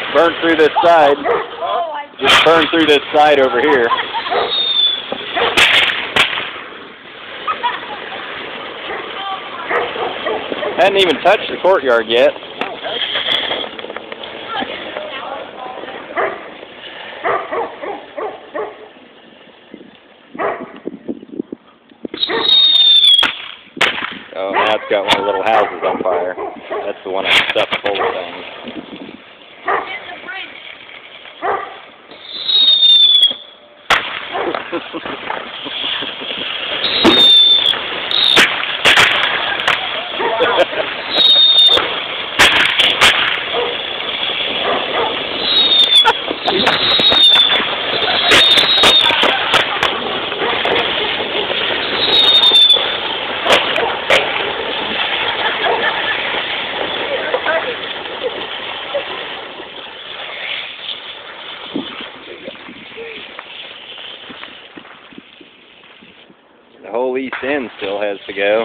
Burn through this side. Just burn through this side over here. Hadn't even touched the courtyard yet. Oh, now it's got one of the little houses on fire. That's the one that's stuffed full of things. The whole east end still has to go.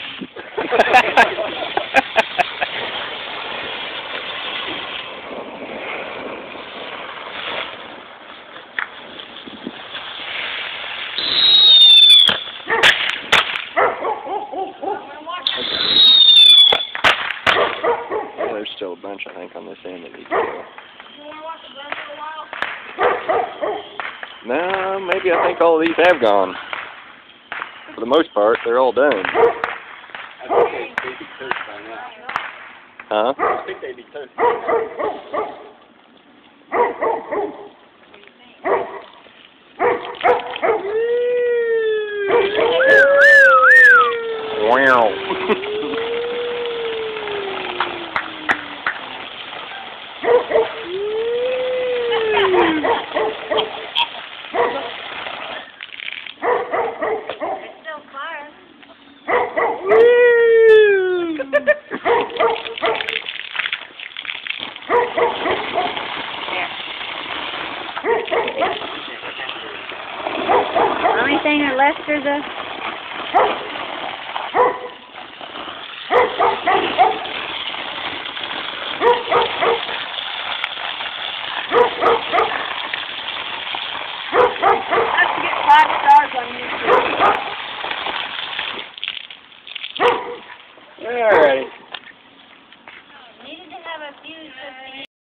Well, there's still a bunch, I think, on this end that need to go. No, maybe I think all of these have gone. For the most part, they're all done. I think they'd be toast by now. Huh? I think they'd be toast by now. Wow. Only thing that left are the... I have to get 5 stars on YouTube. Alrighty.